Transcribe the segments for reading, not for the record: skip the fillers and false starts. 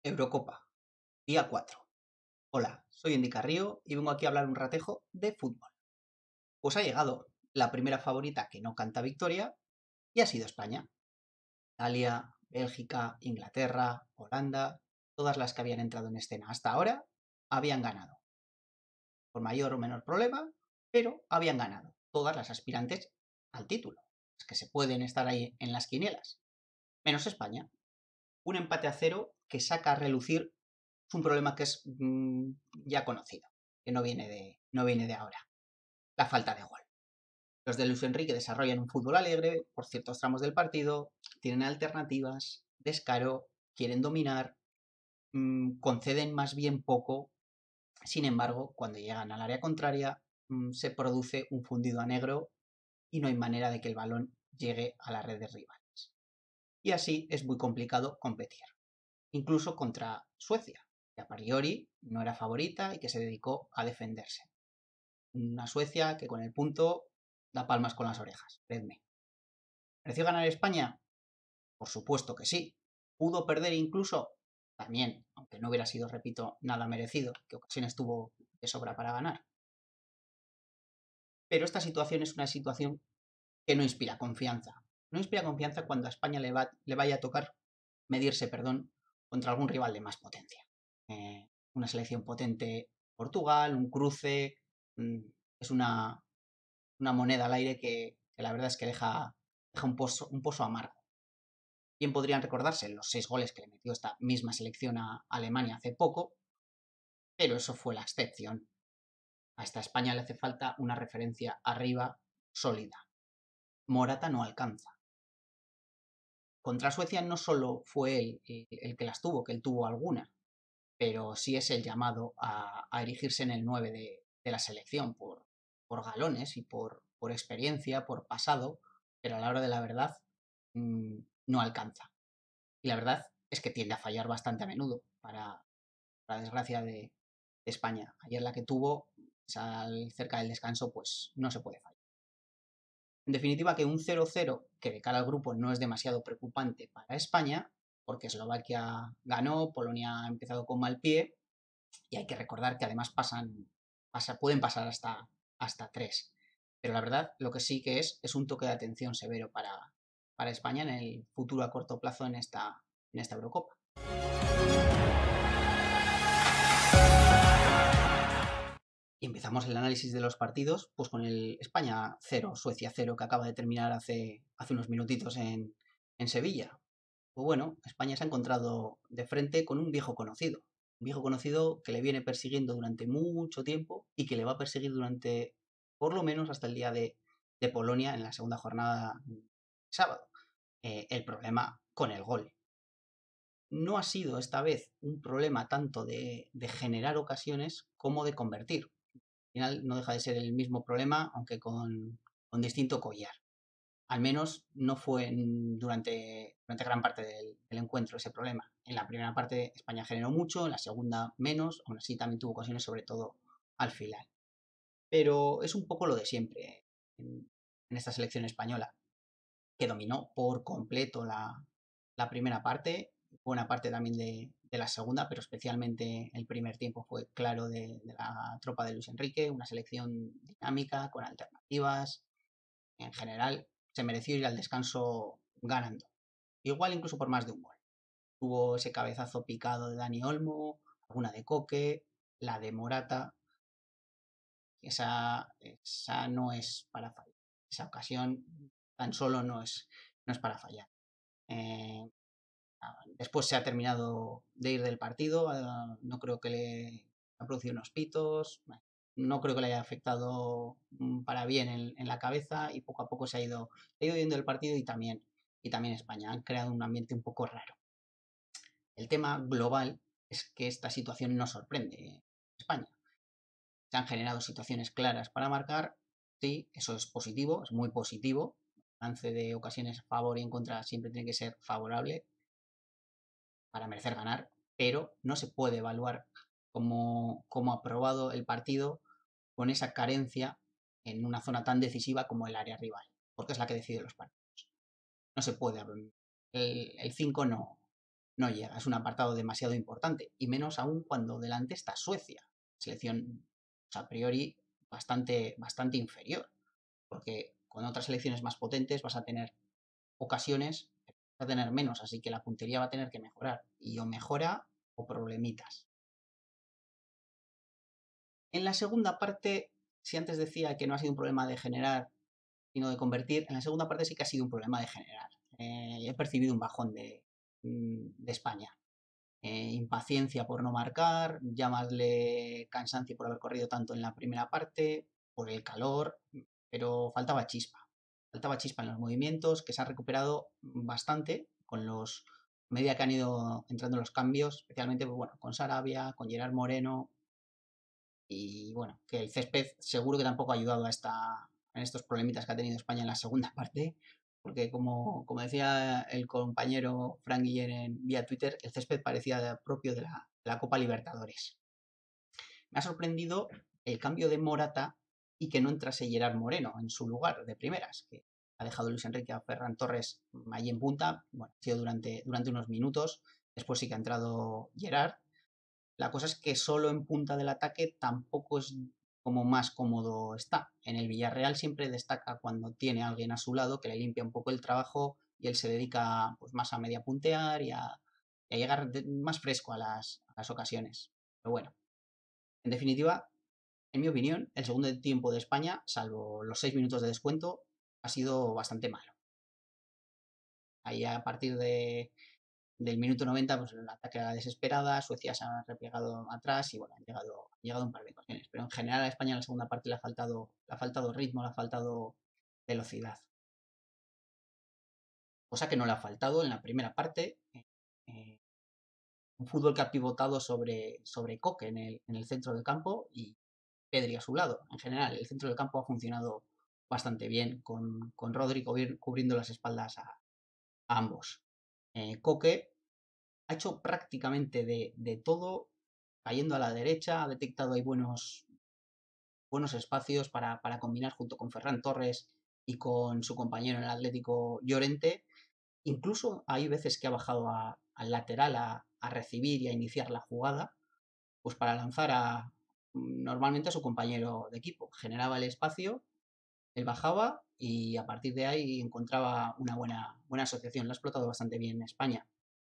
Eurocopa, día 4. Hola, soy Andy Carrillo y vengo aquí a hablar un ratejo de fútbol. Pues ha llegado la primera favorita que no canta victoria y ha sido España. Italia, Bélgica, Inglaterra, Holanda, todas las que habían entrado en escena hasta ahora habían ganado. Por mayor o menor problema, pero habían ganado. Todas las aspirantes al título. Las que se pueden estar ahí en las quinielas. Menos España. Un empate a cero que saca a relucir un problema que es ya conocido, que no viene de ahora, la falta de gol. Los de Luis Enrique desarrollan un fútbol alegre por ciertos tramos del partido, tienen alternativas, descaro, quieren dominar, conceden más bien poco. Sin embargo, cuando llegan al área contraria, se produce un fundido a negro y no hay manera de que el balón llegue a la red de rivales. Y así es muy complicado competir, incluso contra Suecia, que a priori no era favorita y que se dedicó a defenderse. Una Suecia que con el punto da palmas con las orejas, creedme. ¿Mereció ganar España? Por supuesto que sí. ¿Pudo perder incluso? También, aunque no hubiera sido, repito, nada merecido, que ocasiones tuvo de sobra para ganar. Pero esta situación es una situación que no inspira confianza. No inspira confianza cuando a España le vaya a tocar medirse, contra algún rival de más potencia. Una selección potente Portugal, un cruce, es una moneda al aire que la verdad es que deja un pozo amargo. Bien podrían recordarse los 6 goles que le metió esta misma selección a Alemania hace poco, pero eso fue la excepción. A esta España le hace falta una referencia arriba sólida. Morata no alcanza. Contra Suecia no solo fue él el que las tuvo, que él tuvo alguna, pero sí es el llamado a erigirse en el 9 de la selección por galones y por experiencia, por pasado, pero a la hora de la verdad no alcanza. Y la verdad es que tiende a fallar bastante a menudo, para desgracia de España. Ayer la que tuvo, cerca del descanso, pues no se puede fallar. En definitiva, que un 0-0, que de cara al grupo no es demasiado preocupante para España, porque Eslovaquia ganó, Polonia ha empezado con mal pie, y hay que recordar que además pueden pasar hasta 3. Pero la verdad, lo que sí que es un toque de atención severo para España en el futuro a corto plazo en esta Eurocopa. Y empezamos el análisis de los partidos pues con el España 0, Suecia 0, que acaba de terminar hace unos minutitos en Sevilla. Pues bueno, España se ha encontrado de frente con un viejo conocido. Un viejo conocido que le viene persiguiendo durante mucho tiempo y que le va a perseguir durante por lo menos hasta el día de Polonia en la segunda jornada sábado. El problema con el gol. No ha sido esta vez un problema tanto de generar ocasiones como de convertir. Al final no deja de ser el mismo problema, aunque con distinto collar. Al menos no fue durante gran parte del encuentro ese problema. En la primera parte España generó mucho, en la segunda menos, aún así también tuvo ocasiones, sobre todo al final. Pero es un poco lo de siempre en esta selección española, que dominó por completo la primera parte, buena parte también de la segunda, pero especialmente el primer tiempo fue claro de la tropa de Luis Enrique, una selección dinámica, con alternativas. En general, se mereció ir al descanso ganando. Igual incluso por más de un gol. Tuvo ese cabezazo picado de Dani Olmo, alguna de Coque, la de Morata. Esa no es para fallar. Esa ocasión tan solo no es para fallar. Eh, Después se ha terminado de ir del partido. No creo que le ha producido unos pitos. Bueno, no creo que le haya afectado para bien en la cabeza y poco a poco se ha ido yendo el partido y también España. Han creado un ambiente un poco raro. El tema global es que esta situación no sorprende a España. Se han generado situaciones claras para marcar. Sí, eso es positivo, es muy positivo. El balance de ocasiones a favor y en contra siempre tiene que ser favorable para merecer ganar, pero no se puede evaluar como aprobado el partido con esa carencia en una zona tan decisiva como el área rival, porque es la que decide los partidos. No se puede. El 5 no. no llega. Es un apartado demasiado importante, y menos aún cuando delante está Suecia, selección pues, a priori bastante inferior, porque con otras selecciones más potentes vas a tener ocasiones, vas a tener menos, así que la puntería va a tener que mejorar, y o mejora o problemitas. En la segunda parte, si antes decía que no ha sido un problema de generar, sino de convertir, en la segunda parte sí que ha sido un problema de generar. He percibido un bajón de España. Impaciencia por no marcar, llamarle cansancio por haber corrido tanto en la primera parte, por el calor, pero faltaba chispa. Faltaba chispa en los movimientos, que se ha recuperado bastante con los a medida que han ido entrando los cambios, especialmente pues, bueno, con Sarabia, con Gerard Moreno, y bueno, que el césped seguro que tampoco ha ayudado en estos problemitas que ha tenido España en la segunda parte, porque como decía el compañero Frank Guiller vía Twitter, el césped parecía propio de la Copa Libertadores. Me ha sorprendido el cambio de Morata y que no entrase Gerard Moreno en su lugar de primeras, que ha dejado Luis Enrique a Ferran Torres allí en punta, bueno, ha sido durante unos minutos, después sí que ha entrado Gerard. La cosa es que solo en punta del ataque tampoco es como más cómodo está. En el Villarreal siempre destaca cuando tiene a alguien a su lado que le limpia un poco el trabajo y él se dedica pues, más a media puntear y a llegar más fresco a las ocasiones. Pero bueno, en definitiva, en mi opinión, el segundo tiempo de España, salvo los 6 minutos de descuento, ha sido bastante malo. Ahí a partir del minuto 90, pues el ataque a la desesperada, Suecia se ha replegado atrás y bueno, han llegado un par de ocasiones. Pero en general a España en la segunda parte le ha faltado ritmo, le ha faltado velocidad. Cosa que no le ha faltado en la primera parte. Eh, un fútbol que ha pivotado sobre Coque en el centro del campo y Pedri a su lado. En general, el centro del campo ha funcionado bastante bien con Rodri cubriendo las espaldas a ambos. Coque ha hecho prácticamente de todo, cayendo a la derecha, ha detectado ahí buenos espacios para combinar junto con Ferran Torres y con su compañero en el Atlético Llorente. Incluso hay veces que ha bajado al lateral a recibir y a iniciar la jugada, pues para lanzar normalmente a su compañero de equipo. Generaba el espacio, él bajaba y a partir de ahí encontraba una buena asociación. Lo ha explotado bastante bien en España.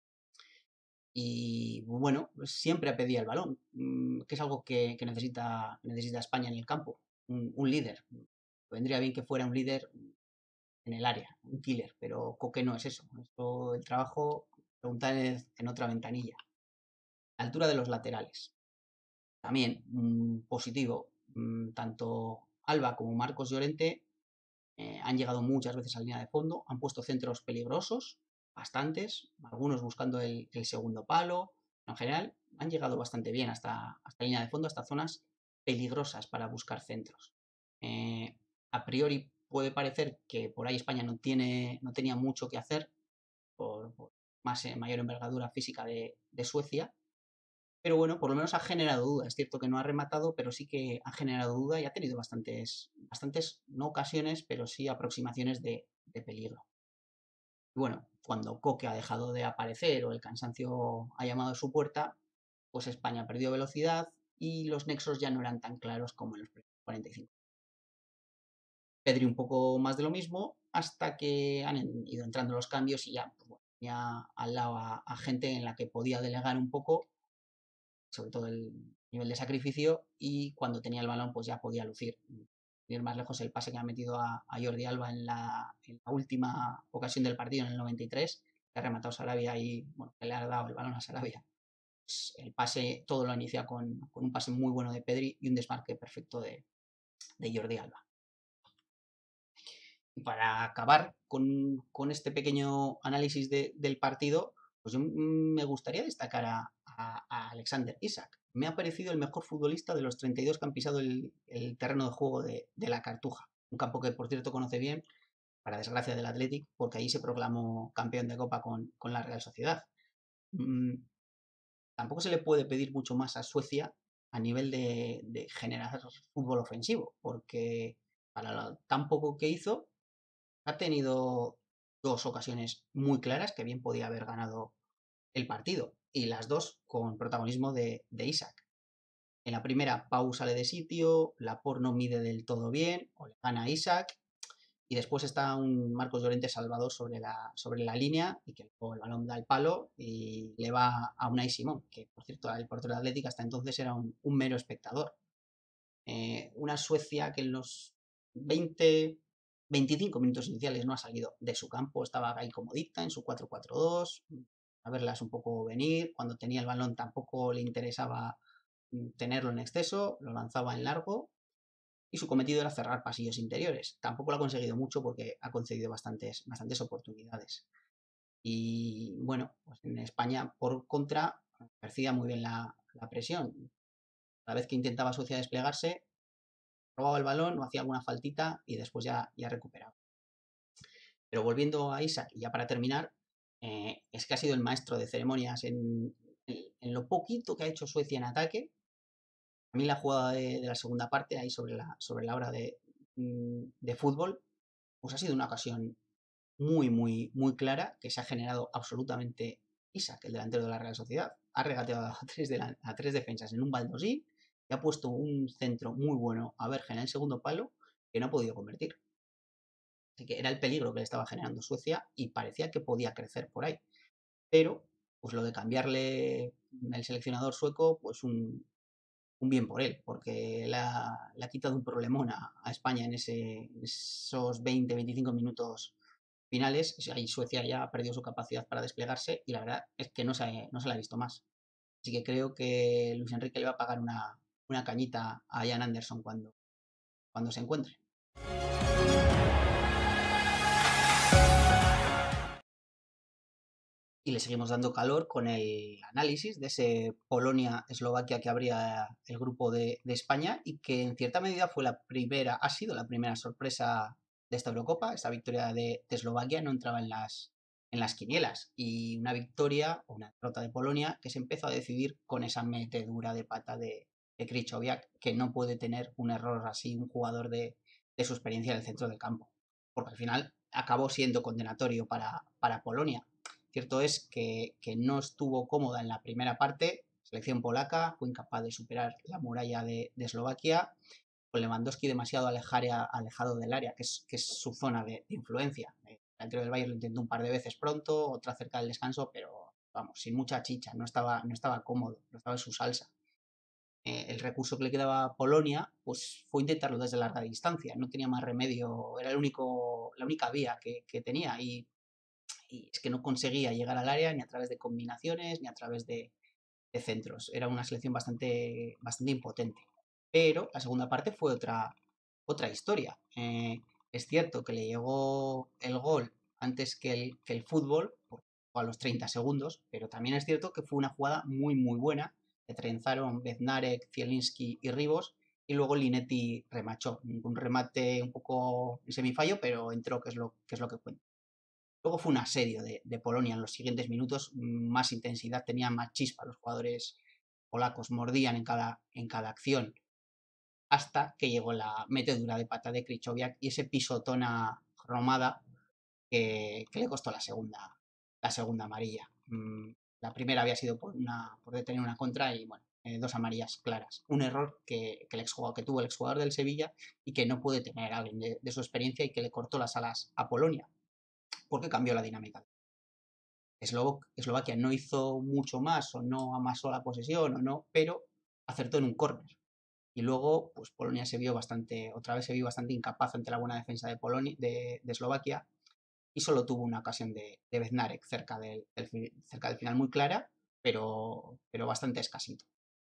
Y bueno, pues siempre pedía el balón, que es algo que necesita España en el campo, un líder. Vendría bien que fuera un líder en el área, un killer, pero Coque no es eso. Esto, el trabajo, preguntar en otra ventanilla. La altura de los laterales. También positivo. Tanto Alba como Marcos Llorente han llegado muchas veces a línea de fondo, han puesto centros peligrosos, bastantes, algunos buscando el segundo palo. En general, han llegado bastante bien hasta línea de fondo, hasta zonas peligrosas para buscar centros. A priori puede parecer que por ahí España no tenía mucho que hacer por mayor envergadura física de Suecia, pero bueno, por lo menos ha generado duda. Es cierto que no ha rematado, pero sí que ha generado duda y ha tenido bastantes no ocasiones, pero sí aproximaciones de peligro. Y bueno, cuando Coque ha dejado de aparecer o el cansancio ha llamado a su puerta, pues España perdió velocidad y los nexos ya no eran tan claros como en los primeros 45. Pedri un poco más de lo mismo hasta que han ido entrando los cambios y ya, pues bueno, ya al lado a gente en la que podía delegar un poco, sobre todo el nivel de sacrificio, y cuando tenía el balón pues ya podía lucir. Ir más lejos, el pase que ha metido a Jordi Alba en la última ocasión del partido, en el 93, que ha rematado Sarabia y bueno, que le ha dado el balón a Sarabia. Pues el pase, todo lo inicia con un pase muy bueno de Pedri y un desmarque perfecto de Jordi Alba. Y para acabar con este pequeño análisis del partido, pues yo me gustaría destacar a Alexander Isak. Me ha parecido el mejor futbolista de los 32 que han pisado el terreno de juego de la Cartuja. Un campo que, por cierto, conoce bien, para desgracia del Athletic, porque ahí se proclamó campeón de Copa con la Real Sociedad. Mm, Tampoco se le puede pedir mucho más a Suecia a nivel de generar fútbol ofensivo, porque para lo tan poco que hizo, ha tenido dos ocasiones muy claras que bien podía haber ganado el partido y las dos con protagonismo de Isak. En la primera, Pau sale de sitio, Laporte no mide del todo bien, o le gana a Isak, y después está un Marcos Llorente salvador sobre la línea y que el balón da el palo y le va a Unai Simón, que por cierto el portero de Atlético hasta entonces era un mero espectador. Una Suecia que en los 20, 25 minutos iniciales no ha salido de su campo, estaba ahí comodita en su 4-4-2, a verlas un poco venir, cuando tenía el balón tampoco le interesaba tenerlo en exceso, lo lanzaba en largo y su cometido era cerrar pasillos interiores. Tampoco lo ha conseguido mucho porque ha concedido bastantes oportunidades. Y bueno, pues en España, por contra, percibía muy bien la presión. Cada vez que intentaba Suecia desplegarse, robaba el balón o hacía alguna faltita y después ya recuperaba. Pero volviendo a Isaac, y ya para terminar, es que ha sido el maestro de ceremonias en lo poquito que ha hecho Suecia en ataque. A mí la jugada de la segunda parte, ahí sobre la hora de fútbol, pues ha sido una ocasión muy clara que se ha generado absolutamente Isaac, el delantero de la Real Sociedad. Ha regateado a tres defensas en un baldosí y ha puesto un centro muy bueno a Berge en el segundo palo que no ha podido convertir. Así que era el peligro que le estaba generando Suecia y parecía que podía crecer por ahí. Pero, pues lo de cambiarle el seleccionador sueco, pues un bien por él, porque le ha quitado un problemón a España en esos 20-25 minutos finales. Ahí Suecia ya ha perdido su capacidad para desplegarse y la verdad es que no se la ha visto más. Así que creo que Luis Enrique le va a pagar una cañita a Ian Anderson cuando se encuentre. Y le seguimos dando calor con el análisis de ese Polonia-Eslovaquia que abría el grupo de España y que en cierta medida ha sido la primera sorpresa de esta Eurocopa. Esta victoria de Eslovaquia no entraba en las quinielas y una victoria o una derrota de Polonia que se empezó a decidir con esa metedura de pata de Krychowiak, que no puede tener un error así un jugador de su experiencia en el centro del campo, porque al final acabó siendo condenatorio para Polonia. Cierto es que no estuvo cómoda en la primera parte, selección polaca, fue incapaz de superar la muralla de Eslovaquia, con Lewandowski demasiado alejado del área, que es su zona de influencia. El delantero del Bayern lo intentó un par de veces pronto, otra cerca del descanso, pero vamos, sin mucha chicha, no estaba cómodo, no estaba en su salsa. El recurso que le quedaba a Polonia pues fue intentarlo desde larga distancia, no tenía más remedio, era la única vía que tenía y es que no conseguía llegar al área ni a través de combinaciones ni a través de centros. Era una selección bastante impotente. Pero la segunda parte fue otra historia. Es cierto que le llegó el gol antes que el fútbol, a los 30 segundos, pero también es cierto que fue una jugada muy buena. Que trenzaron Bednarek, Zielinski y Ribos, y luego Linetti remachó. Un remate un poco en semifallo, pero entró, que es lo que cuenta. Luego fue un asedio de Polonia en los siguientes minutos, más intensidad, tenían más chispa los jugadores polacos, mordían en cada acción, hasta que llegó la metedura de pata de Krychowiak y ese pisotón a Romada que le costó la segunda amarilla. La primera había sido por detener una contra y bueno, dos amarillas claras. Un error que tuvo el exjugador del Sevilla y que no puede tener alguien de su experiencia y que le cortó las alas a Polonia porque cambió la dinámica. Eslovaquia no hizo mucho más o no amasó la posesión o no, pero acertó en un córner. Y luego, pues Polonia otra vez se vio bastante incapaz ante la buena defensa de Eslovaquia y solo tuvo una ocasión de Bednarek cerca del final muy clara, pero bastante escasito.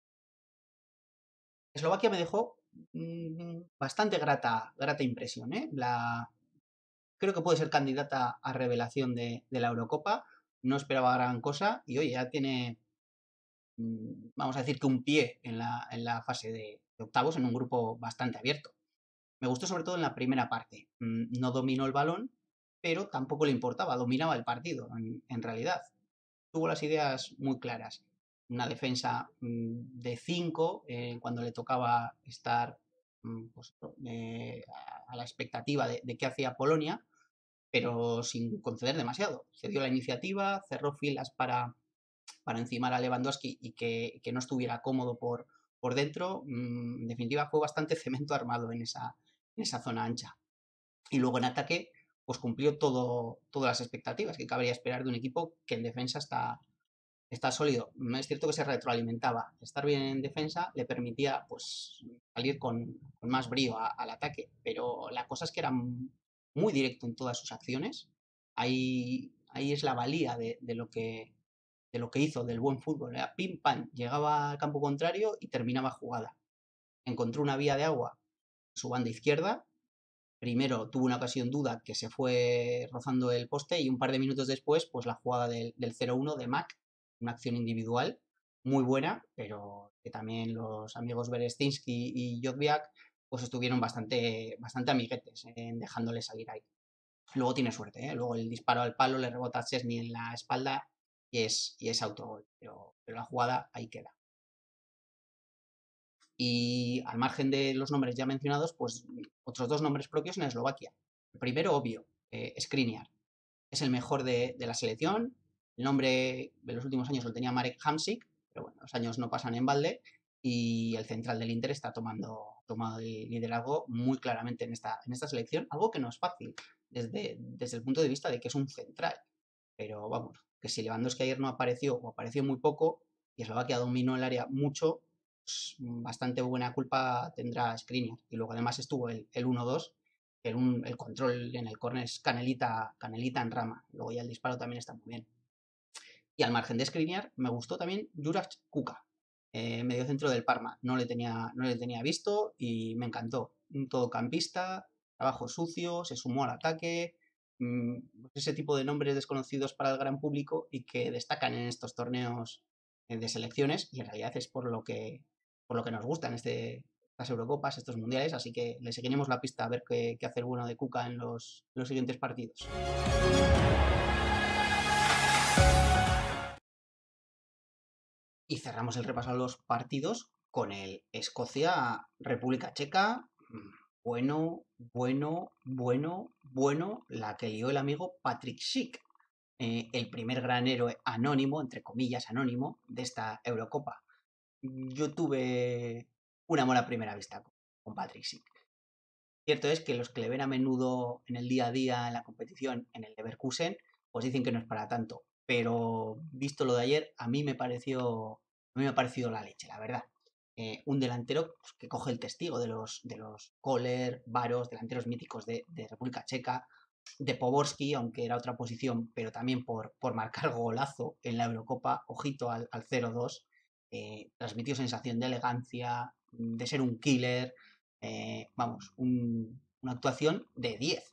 Eslovaquia me dejó bastante grata impresión. Creo que puede ser candidata a revelación de la Eurocopa. No esperaba gran cosa y oye, ya tiene, vamos a decir que un pie en la fase de octavos en un grupo bastante abierto. Me gustó sobre todo en la primera parte. No dominó el balón, pero tampoco le importaba, dominaba el partido en realidad. Tuvo las ideas muy claras. Una defensa de 5 cuando le tocaba estar pues, a la expectativa de qué hacía Polonia, pero sin conceder demasiado. Se dio la iniciativa, cerró filas para encimar a Lewandowski y que no estuviera cómodo por dentro. En definitiva, fue bastante cemento armado en esa zona ancha. Y luego en ataque, pues cumplió todas las expectativas que cabría esperar de un equipo que en defensa está sólido. Es cierto que se retroalimentaba. Estar bien en defensa le permitía pues salir con más brío al ataque, pero la cosa es que era muy directo en todas sus acciones. Ahí es la valía de lo que hizo, del buen fútbol. Era pim pam, llegaba al campo contrario y terminaba jugada. Encontró una vía de agua en su banda izquierda. Primero tuvo una ocasión duda que se fue rozando el poste y un par de minutos después, pues la jugada del 0-1 de Mac, una acción individual muy buena, pero que también los amigos Berestinsky y Jodviak pues estuvieron bastante amiguetes en dejándole salir ahí. Luego tiene suerte, ¿eh? Luego el disparo al palo le rebota a Chesney en la espalda y es autogol, pero la jugada ahí queda. Y al margen de los nombres ya mencionados, pues otros dos nombres propios en Eslovaquia. El primero, obvio, Skriniar. Es el mejor de la selección. El nombre de los últimos años lo tenía Marek Hamsik, pero bueno, los años no pasan en balde. Y el central del Inter está tomando el liderazgo muy claramente en esta selección, algo que no es fácil desde el punto de vista de que es un central. Pero vamos, que si Lewandowski ayer no apareció o apareció muy poco y Eslovaquia dominó el área mucho, pues bastante buena culpa tendrá Skriniar. Y luego además estuvo el 1-2, que el control en el córner es canelita en rama. Luego ya el disparo también está muy bien. Y al margen de Skriniar, me gustó también Juraj Kuka, medio centro del Parma. No le tenía visto y me encantó. Un todocampista, trabajo sucio, se sumó al ataque. Ese tipo de nombres desconocidos para el gran público y que destacan en estos torneos de selecciones, y en realidad es por lo que nos gustan estas Eurocopas, estos mundiales, así que le seguiremos la pista a ver qué hace el bueno de Kuka en los siguientes partidos. Y cerramos el repaso a los partidos con el Escocia-República Checa. Bueno, bueno, bueno, bueno, la que lió el amigo Patrick Schick, el primer gran héroe anónimo, entre comillas anónimo, de esta Eurocopa. Yo tuve un amor a primera vista con Patrick Schick. Cierto es que los que le ven a menudo en el día a día en la competición, en el Leverkusen, pues dicen que no es para tanto. Pero visto lo de ayer, a mí me ha parecido la leche, la verdad. Un delantero pues, que coge el testigo de los Kohler, Varos, delanteros míticos de República Checa, de Poborski, aunque era otra posición, pero también por marcar golazo en la Eurocopa, ojito al 0-2, transmitió sensación de elegancia, de ser un killer, vamos, una actuación de 10.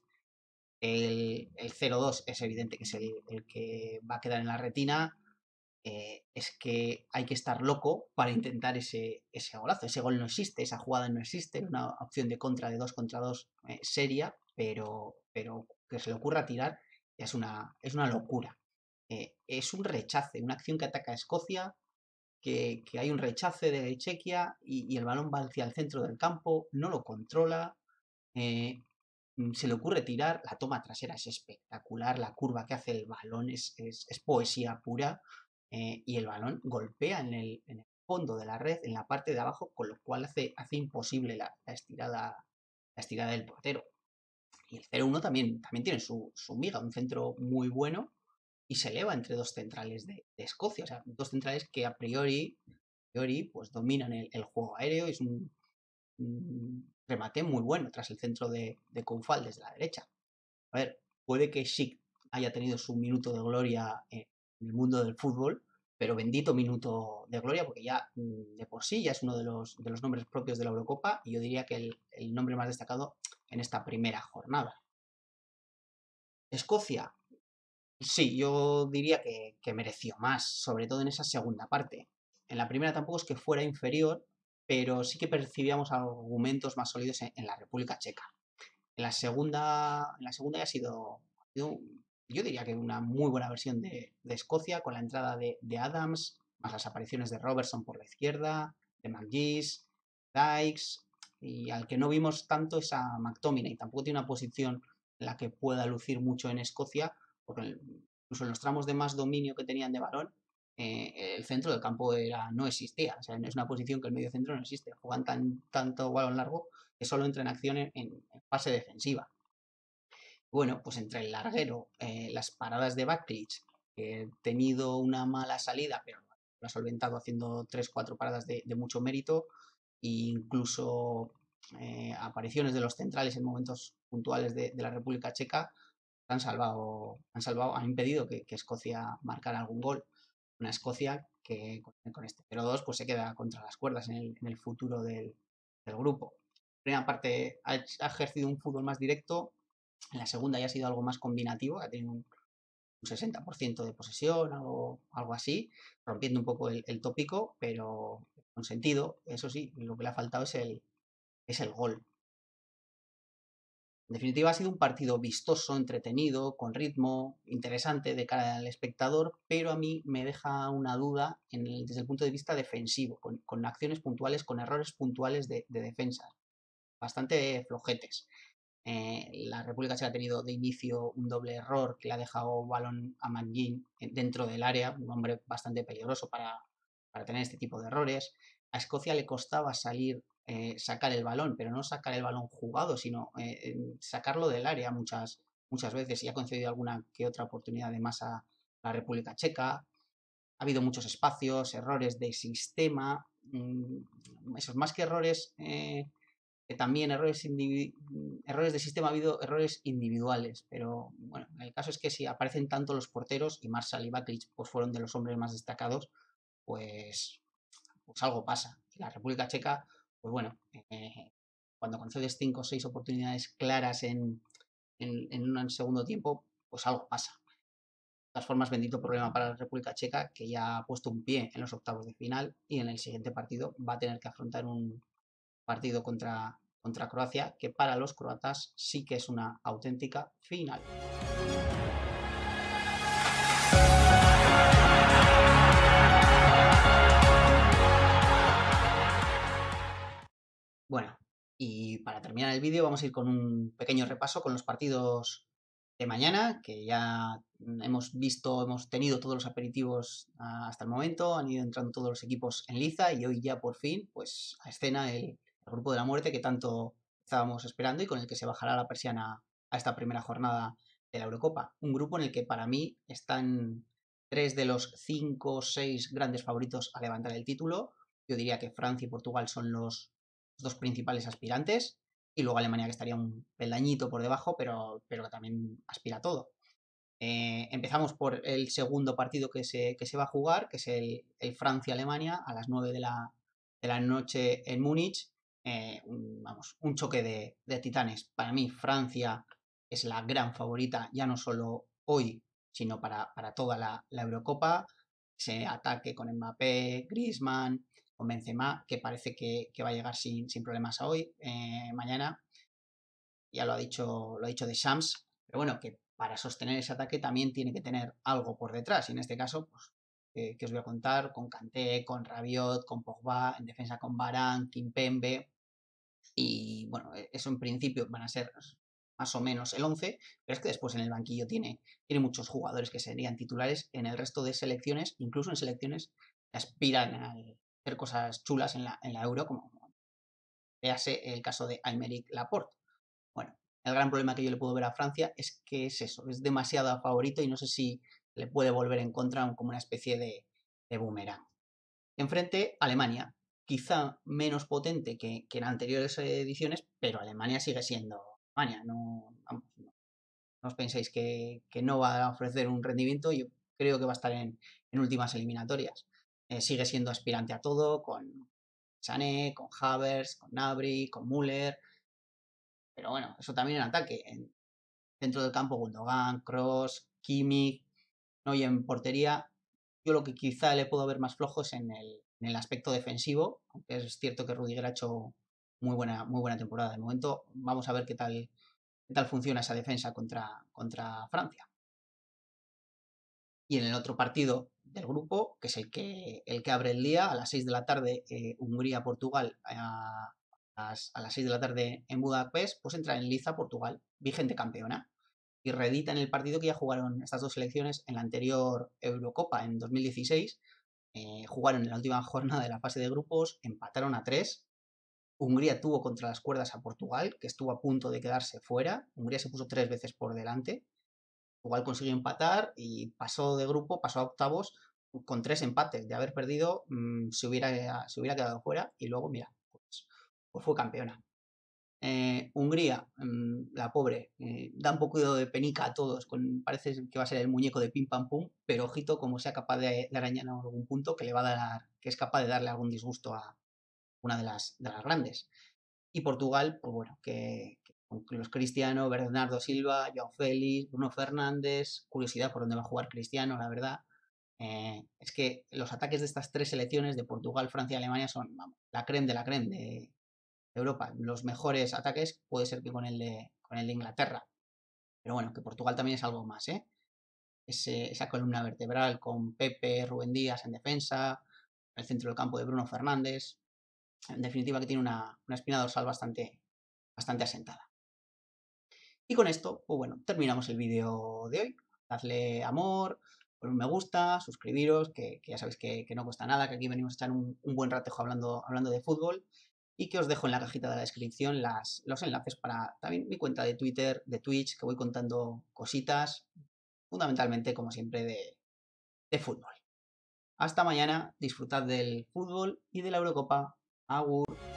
El 0-2 es evidente que es el que va a quedar en la retina. Es que hay que estar loco para intentar ese golazo. Ese gol no existe, esa jugada no existe, una opción de contra de 2 contra 2 seria, pero que se le ocurra tirar ya es una locura. Es un rechace, una acción que ataca a Escocia, que hay un rechace de Chequia y el balón va hacia el centro del campo, no lo controla, eh, se le ocurre tirar, la toma trasera es espectacular, la curva que hace el balón es poesía pura, y el balón golpea en el fondo de la red, en la parte de abajo, con lo cual hace imposible la estirada del portero. Y el 0-1 también tiene su miga, un centro muy bueno y se eleva entre dos centrales de Escocia, o sea, dos centrales que a priori pues dominan el juego aéreo, y es un remate muy bueno tras el centro de Koufal desde la derecha. A ver, puede que Schick haya tenido su minuto de gloria en el mundo del fútbol, pero bendito minuto de gloria, porque ya de por sí ya es uno de los nombres propios de la Eurocopa, y yo diría que el nombre más destacado en esta primera jornada. Escocia, sí, yo diría que mereció más, sobre todo en esa segunda parte. En la primera tampoco es que fuera inferior, pero sí que percibíamos argumentos más sólidos en la República Checa. En la segunda ya ha sido, yo diría que una muy buena versión de Escocia, con la entrada de Adams, más las apariciones de Robertson por la izquierda, de McGees, Dykes, y al que no vimos tanto es a McTominay. Tampoco tiene una posición en la que pueda lucir mucho en Escocia, porque incluso en los tramos de más dominio que tenían de balón, el centro del campo no existía. O sea, es una posición que el medio centro no existe. Juegan tanto balón largo que solo entra en acción en fase defensiva. Bueno, pues entre el larguero, las paradas de Backlich, que he tenido una mala salida, pero lo ha solventado haciendo 3-4 paradas de mucho mérito, e incluso apariciones de los centrales en momentos puntuales de la República Checa han impedido que Escocia marcara algún gol. Una Escocia que con este 0-2 pues se queda contra las cuerdas en el futuro del grupo. Primera parte ha ejercido un fútbol más directo, en la segunda ya ha sido algo más combinativo, ha tenido un 60% de posesión, algo así, rompiendo un poco el tópico, pero con sentido. Eso sí, lo que le ha faltado es el gol. En definitiva, ha sido un partido vistoso, entretenido, con ritmo, interesante de cara al espectador, pero a mí me deja una duda desde el punto de vista defensivo, con acciones puntuales, con errores puntuales de defensa, bastante flojetes. La República Checa ha tenido de inicio un doble error que le ha dejado balón a McGinn dentro del área, un hombre bastante peligroso para tener este tipo de errores. A Escocia le costaba sacar el balón, pero no sacar el balón jugado, sino sacarlo del área muchas veces, y ha concedido alguna que otra oportunidad de más a la República Checa. Ha habido muchos espacios, errores de sistema, esos más que errores, que también errores de sistema, ha habido errores individuales, pero bueno, el caso es que si aparecen tanto los porteros, y Marshall y Backlich pues fueron de los hombres más destacados, pues algo pasa. La República Checa, pues bueno, cuando concedes 5 o 6 oportunidades claras en un segundo tiempo, pues algo pasa. De todas formas, bendito problema para la República Checa, que ya ha puesto un pie en los octavos de final y en el siguiente partido va a tener que afrontar un partido contra Croacia, que para los croatas sí que es una auténtica final. Bueno, y para terminar el vídeo vamos a ir con un pequeño repaso con los partidos de mañana, que ya hemos tenido todos los aperitivos hasta el momento, han ido entrando todos los equipos en liza y hoy ya por fin, pues a escena el grupo de la muerte que tanto estábamos esperando y con el que se bajará la persiana a esta primera jornada de la Eurocopa. Un grupo en el que para mí están 3 de los 5 o 6 grandes favoritos a levantar el título. Yo diría que Francia y Portugal son los dos principales aspirantes, y luego Alemania, que estaría un peldañito por debajo, pero que también aspira a todo. Empezamos por el segundo partido que se va a jugar, que es el Francia-Alemania, a las 9 de la noche en Múnich. Un choque de titanes. Para mí, Francia es la gran favorita, ya no solo hoy, sino para toda la Eurocopa. Ese ataque con Mbappé, Griezmann, con Benzema, que parece que va a llegar sin problemas a hoy. Mañana, ya lo ha dicho Deschamps, pero bueno, que para sostener ese ataque también tiene que tener algo por detrás, y en este caso, pues, que os voy a contar, con Kanté, con Rabiot, con Pogba, en defensa con Varane, Kimpembe, y bueno, eso en principio van a ser más o menos el 11, pero es que después en el banquillo tiene muchos jugadores que serían titulares en el resto de selecciones, incluso en selecciones que aspiran a hacer cosas chulas en la Euro, como véase el caso de Aymeric Laporte. Bueno, el gran problema que yo le puedo ver a Francia es que es eso, es demasiado favorito y no sé si le puede volver en contra como una especie de boomerang. Enfrente, Alemania, quizá menos potente que en anteriores ediciones, pero Alemania sigue siendo Alemania. No os penséis que no va a ofrecer un rendimiento, yo creo que va a estar en últimas eliminatorias. Sigue siendo aspirante a todo, con Sané, con Havertz, con Gnabry, con Müller, pero bueno, eso también en ataque. En centro del campo, Gundogan, Kroos, Kimmich, ¿no? Y en portería, yo lo que quizá le puedo ver más flojo es en el aspecto defensivo, aunque es cierto que Rudiger ha hecho muy buena temporada. De momento, vamos a ver qué tal funciona esa defensa contra Francia. Y en el otro partido del grupo, que es el que abre el día, a las 6 de la tarde, Hungría-Portugal, a las 6 de la tarde en Budapest, pues entra en liza Portugal, vigente campeona. y reeditan el partido que ya jugaron estas dos selecciones en la anterior Eurocopa, en 2016. Jugaron en la última jornada de la fase de grupos, empataron a 3. Hungría tuvo contra las cuerdas a Portugal, que estuvo a punto de quedarse fuera. Hungría se puso 3 veces por delante. Portugal consiguió empatar y pasó de grupo, pasó a octavos con 3 empates. De haber perdido, se hubiera quedado fuera y luego, mira, pues fue campeona. Hungría, la pobre, da un poco de penica a todos, parece que va a ser el muñeco de pim pam pum, pero ojito como sea capaz de arañar algún punto que le va a dar, que es capaz de darle algún disgusto a una de las grandes. Y Portugal, pues bueno, que con los Cristiano, Bernardo Silva, Joao Félix, Bruno Fernández, curiosidad por dónde va a jugar Cristiano, la verdad. Es que los ataques de estas tres selecciones, de Portugal, Francia y Alemania, son, vamos, la creme de la creme de Europa. Los mejores ataques puede ser que con el de Inglaterra. Pero bueno, que Portugal también es algo más, ¿eh? Esa columna vertebral con Pepe, Rubén Díaz en defensa, el centro del campo de Bruno Fernández. En definitiva, que tiene una espina dorsal bastante asentada. Y con esto, pues bueno, terminamos el vídeo de hoy. Dadle amor, por un me gusta, suscribiros, que ya sabéis que no cuesta nada, que aquí venimos a echar un buen ratejo hablando de fútbol. Y que os dejo en la cajita de la descripción los enlaces para también mi cuenta de Twitter, de Twitch, que voy contando cositas, fundamentalmente, como siempre, de fútbol. Hasta mañana, disfrutad del fútbol y de la Eurocopa. Agur.